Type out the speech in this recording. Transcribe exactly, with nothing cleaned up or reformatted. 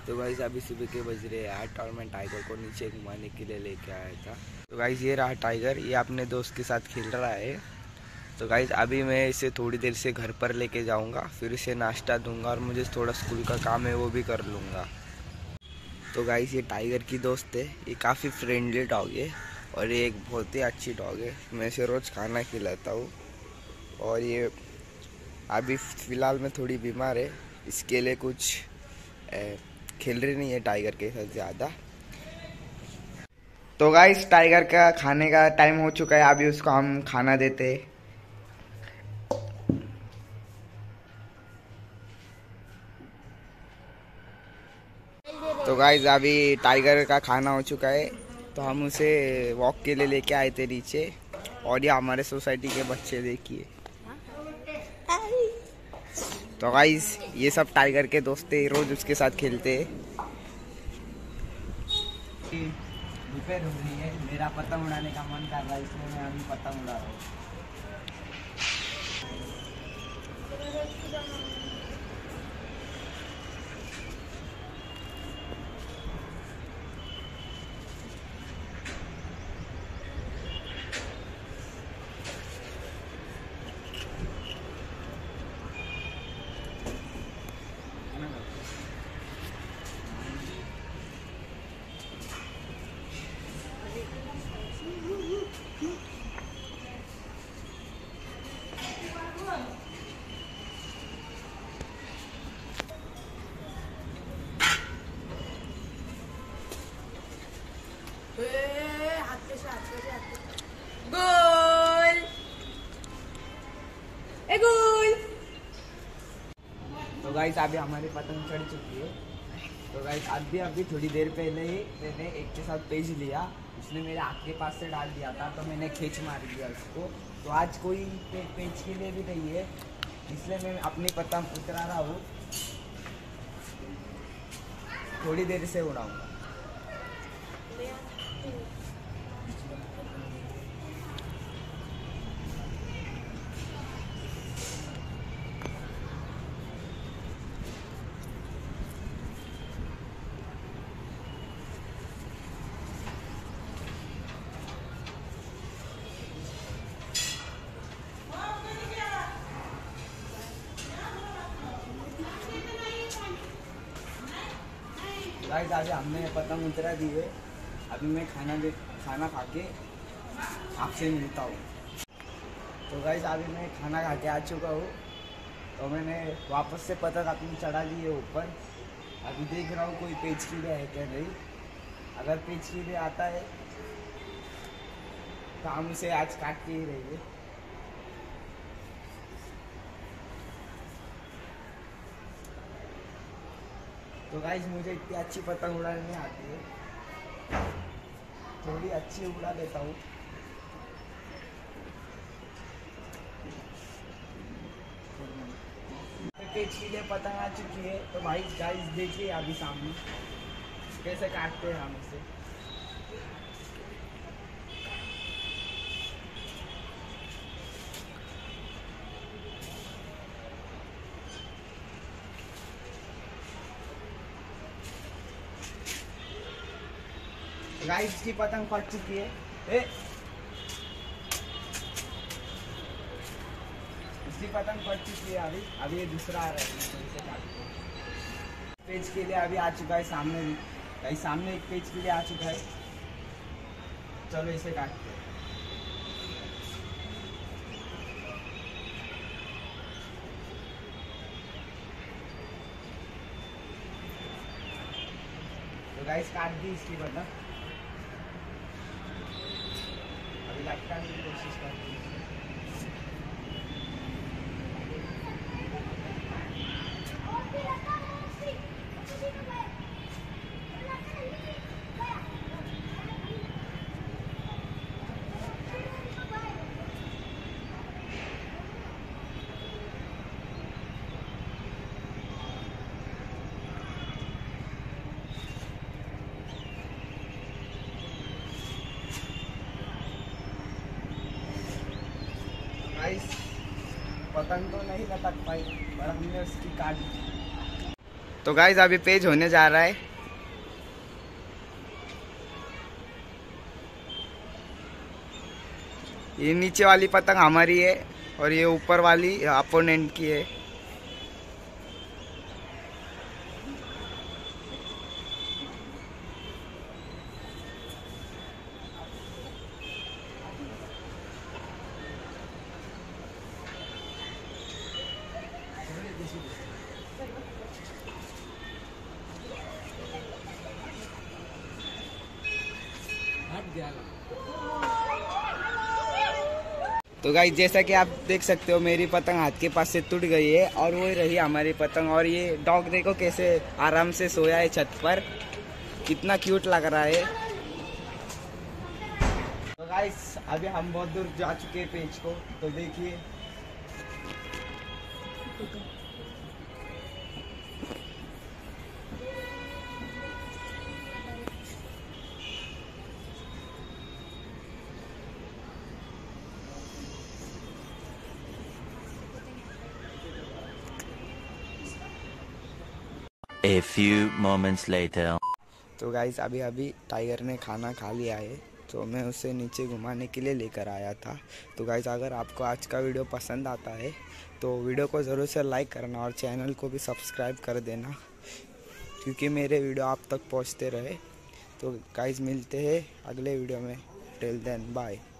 तो गाइस अभी सुबह के बज रहे हैं आठ और मैं टाइगर को नीचे घुमाने के लिए लेके आया था। तो गाइस ये रहा टाइगर, ये अपने दोस्त के साथ खेल रहा है। तो गाइस अभी मैं इसे थोड़ी देर से घर पर लेके जाऊंगा, फिर इसे नाश्ता दूंगा और मुझे थोड़ा स्कूल का काम है वो भी कर लूँगा। तो गाइस ये टाइगर की दोस्त है, ये काफ़ी फ्रेंडली डॉग है और ये एक बहुत ही अच्छी डॉग है। मैं इसे रोज़ खाना खिलाता हूँ और ये अभी फ़िलहाल में थोड़ी बीमार है, इसके लिए कुछ ए, खेल रही नहीं है टाइगर के साथ ज़्यादा। तो गाइस टाइगर का खाने का टाइम हो चुका है, अभी उसको हम खाना देते हैं। तो गाइस अभी टाइगर का खाना हो चुका है, तो हम उसे वॉक के लिए लेके आए थे नीचे। और ये हमारे सोसाइटी के बच्चे देखिए। तो गाइस ये सब टाइगर के दोस्त है, रोज उसके साथ खेलते हैं। दोपहर हो रही है, मेरा पतंग उड़ाने का मन कर रहा है, इसलिए मैं अभी पतंग उड़ा रहा हूँ। गोल ए गोल। तो गाइस अभी हमारी पतंग चढ़ चुकी है। तो गाइस अभी अभी थोड़ी देर पहले ही मैंने एक के साथ पेज लिया, उसने मेरे आँख के पास से डाल दिया था, तो मैंने खींच मार दिया उसको। तो आज कोई पे, पेज के लिए भी नहीं है, इसलिए मैं अपनी पतंग उतरा रहा हूँ, थोड़ी देर से उड़ाऊंगा। गाइस आज हमने पतंग उतरा दी है, अभी मैं खाना दे खाना खा के आपसे मिलता हूँ। तो गाइस अभी मैं खाना खा के आ चुका हूँ, तो मैंने वापस से पतंग अपनी चढ़ा दी है ऊपर। अभी देख रहा हूँ कोई पेच कीड़े है क्या नहीं। अगर पेच कीड़े आता है तो हम उसे आज काट के ही रहेंगे। तो गाइस मुझे इतनी अच्छी पतंग उड़ाने नहीं आती है, थोड़ी अच्छी उड़ा देता हूँ। पेच के लिए पतंग आ चुकी है, तो भाई गाइस देखिए अभी सामने कैसे काटते हैं हम इसे। गाइस की पतंग फट चुकी है। ए? इसकी पतंग फट चुकी है अभी अभी ये दूसरा आ रहा है। पेज के लिए अभी आ चुका है सामने भी, गाइस सामने एक पेज के लिए आ चुका है। चलो इसे काटते हैं। तो गाइस काट दी इसकी पतंग, अभी लटकाने की कोशिश करते हैं। गाइस पतंग तो नहीं लटक पाई, पर हमने उसकी काट दी। तो गाइस अभी पेज होने जा रहा है। ये नीचे वाली पतंग हमारी है और ये ऊपर वाली अपोनेंट की है। तो गाइस जैसा कि आप देख सकते हो मेरी पतंग हाथ के पास से टूट गई है और वो रही हमारी पतंग। और ये डॉग देखो कैसे आराम से सोया है छत पर, कितना क्यूट लग रहा है। तो गाइस अभी हम बहुत दूर जा चुके हैं पेज को, तो देखिए A few moments later. तो गाइस अभी अभी टाइगर ने खाना खा लिया है, तो मैं उसे नीचे घुमाने के लिए लेकर आया था। तो गाइस अगर आपको आज का वीडियो पसंद आता है तो वीडियो को ज़रूर से लाइक करना और चैनल को भी सब्सक्राइब कर देना, क्योंकि मेरे वीडियो आप तक पहुंचते रहे। तो गाइस मिलते हैं अगले वीडियो में। Till then bye.